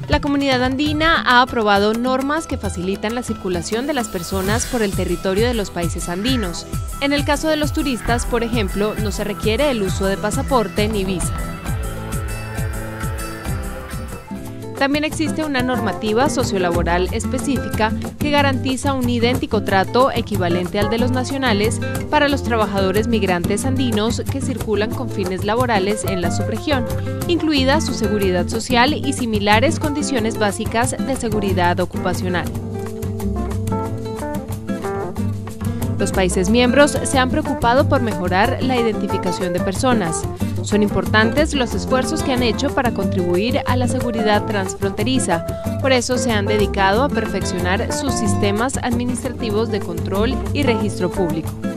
La comunidad andina ha aprobado normas que facilitan la circulación de las personas por el territorio de los países andinos. En el caso de los turistas, por ejemplo, no se requiere el uso de pasaporte ni visa. También existe una normativa sociolaboral específica que garantiza un idéntico trato equivalente al de los nacionales para los trabajadores migrantes andinos que circulan con fines laborales en la subregión, incluida su seguridad social y similares condiciones básicas de seguridad ocupacional. Los países miembros se han preocupado por mejorar la identificación de personas. Son importantes los esfuerzos que han hecho para contribuir a la seguridad transfronteriza. Por eso se han dedicado a perfeccionar sus sistemas administrativos de control y registro público.